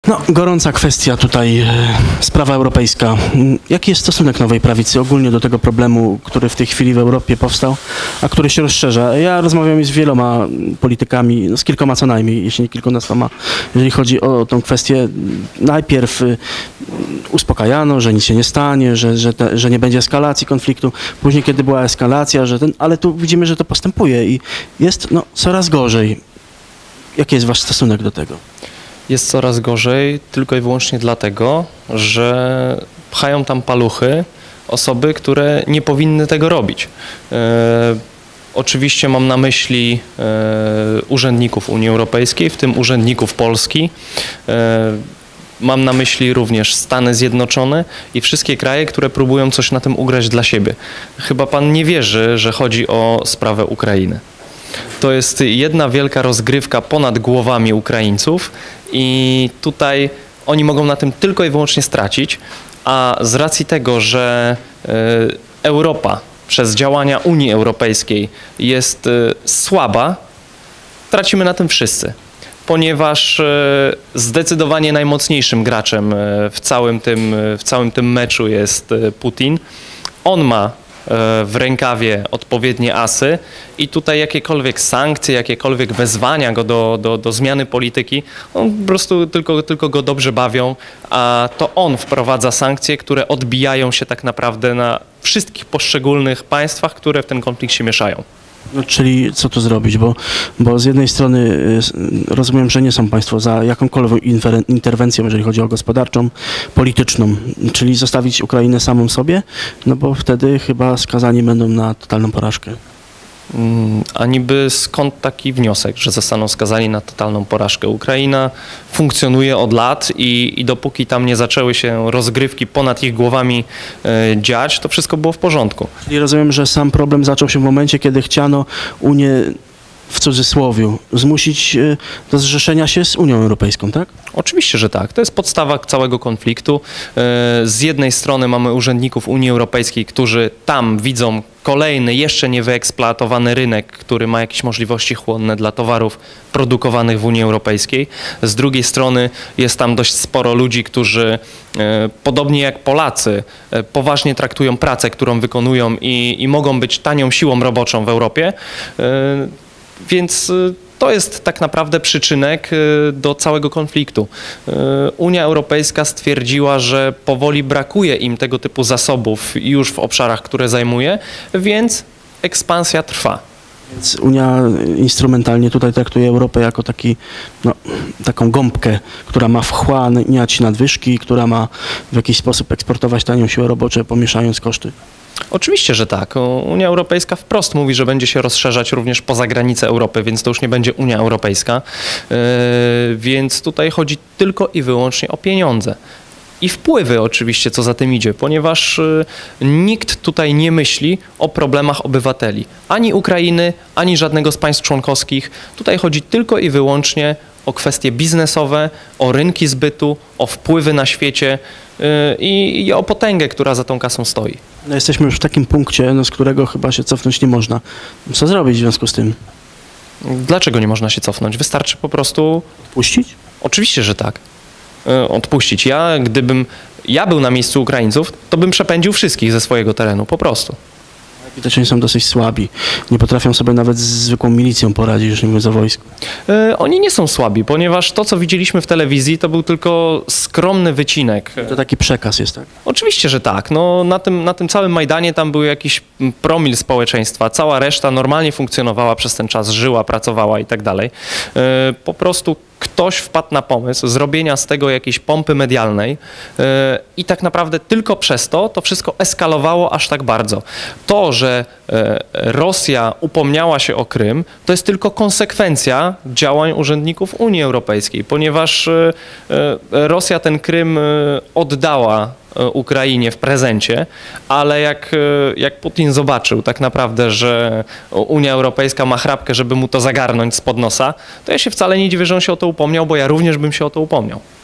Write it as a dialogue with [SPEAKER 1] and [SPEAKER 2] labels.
[SPEAKER 1] No, gorąca kwestia tutaj, sprawa europejska. Jaki jest stosunek Nowej Prawicy ogólnie do tego problemu, który w tej chwili w Europie powstał, a który się rozszerza? Ja rozmawiam z wieloma politykami, no z kilkoma co najmniej, jeśli nie kilkunastoma, jeżeli chodzi o tą kwestię. Najpierw uspokajano, że nic się nie stanie, że nie będzie eskalacji konfliktu. Później, kiedy była eskalacja, ale tu widzimy, że to postępuje i jest coraz gorzej. Jaki jest wasz stosunek do tego?
[SPEAKER 2] Jest coraz gorzej tylko i wyłącznie dlatego, że pchają tam paluchy osoby, które nie powinny tego robić. Oczywiście mam na myśli urzędników Unii Europejskiej, w tym urzędników Polski. Mam na myśli również Stany Zjednoczone i wszystkie kraje, które próbują coś na tym ugrać dla siebie. Chyba pan nie wierzy, że chodzi o sprawę Ukrainy. To jest jedna wielka rozgrywka ponad głowami Ukraińców i tutaj oni mogą na tym tylko i wyłącznie stracić, a z racji tego, że Europa przez działania Unii Europejskiej jest słaba, tracimy na tym wszyscy, ponieważ zdecydowanie najmocniejszym graczem w całym tym meczu jest Putin. On ma w rękawie odpowiednie asy i tutaj jakiekolwiek sankcje, jakiekolwiek wezwania go do zmiany polityki, on po prostu tylko go dobrze bawią, a to on wprowadza sankcje, które odbijają się tak naprawdę na wszystkich poszczególnych państwach, które w ten konflikt się mieszają.
[SPEAKER 1] No, czyli co tu zrobić, bo z jednej strony rozumiem, że nie są państwo za jakąkolwiek interwencją, jeżeli chodzi o gospodarczą, polityczną, czyli zostawić Ukrainę samą sobie, no bo wtedy chyba skazani będą na totalną porażkę.
[SPEAKER 2] A niby skąd taki wniosek, że zostaną skazani na totalną porażkę? Ukraina funkcjonuje od lat i dopóki tam nie zaczęły się rozgrywki ponad ich głowami dziać, to wszystko było w porządku.
[SPEAKER 1] Czyli rozumiem, że sam problem zaczął się w momencie, kiedy chciano Unię, w cudzysłowie, zmusić do zrzeszenia się z Unią Europejską, tak?
[SPEAKER 2] Oczywiście, że tak. To jest podstawa całego konfliktu. Z jednej strony mamy urzędników Unii Europejskiej, którzy tam widzą kolejny, jeszcze nie wyeksploatowany rynek, który ma jakieś możliwości chłonne dla towarów produkowanych w Unii Europejskiej. Z drugiej strony jest tam dość sporo ludzi, którzy podobnie jak Polacy poważnie traktują pracę, którą wykonują i mogą być tanią siłą roboczą w Europie. Więc to jest tak naprawdę przyczynek do całego konfliktu. Unia Europejska stwierdziła, że powoli brakuje im tego typu zasobów już w obszarach, które zajmuje, więc ekspansja trwa.
[SPEAKER 1] Więc Unia instrumentalnie tutaj traktuje Europę jako taką gąbkę, która ma wchłaniać nadwyżki, która ma w jakiś sposób eksportować tanią siłę roboczą, pomieszając koszty.
[SPEAKER 2] Oczywiście, że tak. Unia Europejska wprost mówi, że będzie się rozszerzać również poza granice Europy, więc to już nie będzie Unia Europejska. Więc tutaj chodzi tylko i wyłącznie o pieniądze. I wpływy oczywiście, co za tym idzie, ponieważ nikt tutaj nie myśli o problemach obywateli. Ani Ukrainy, ani żadnego z państw członkowskich. Tutaj chodzi tylko i wyłącznie o kwestie biznesowe, o rynki zbytu, o wpływy na świecie i o potęgę, która za tą kasą stoi.
[SPEAKER 1] No jesteśmy już w takim punkcie, z którego chyba się cofnąć nie można. Co zrobić w związku z tym?
[SPEAKER 2] Dlaczego nie można się cofnąć? Wystarczy po prostu...
[SPEAKER 1] Odpuścić?
[SPEAKER 2] Oczywiście, że tak. Odpuścić. Gdybym ja był na miejscu Ukraińców, to bym przepędził wszystkich ze swojego terenu, po prostu.
[SPEAKER 1] Widać, oni są dosyć słabi. Nie potrafią sobie nawet z zwykłą milicją poradzić, już nie mówiąc o wojsku.
[SPEAKER 2] Oni nie są słabi, ponieważ to, co widzieliśmy w telewizji, to był tylko skromny wycinek.
[SPEAKER 1] To taki przekaz jest, tak?
[SPEAKER 2] Oczywiście, że tak. No, na tym całym Majdanie tam był jakiś promil społeczeństwa. Cała reszta normalnie funkcjonowała przez ten czas, żyła, pracowała i tak dalej. Po prostu ktoś wpadł na pomysł zrobienia z tego jakiejś pompy medialnej i tak naprawdę tylko przez to wszystko eskalowało aż tak bardzo. To, że Rosja upomniała się o Krym, to jest tylko konsekwencja działań urzędników Unii Europejskiej, ponieważ Rosja ten Krym oddała Ukrainie w prezencie, ale jak Putin zobaczył tak naprawdę, że Unia Europejska ma chrapkę, żeby mu to zagarnąć spod nosa, to ja się wcale nie dziwię, że on się o to upomniał, bo ja również bym się o to upomniał.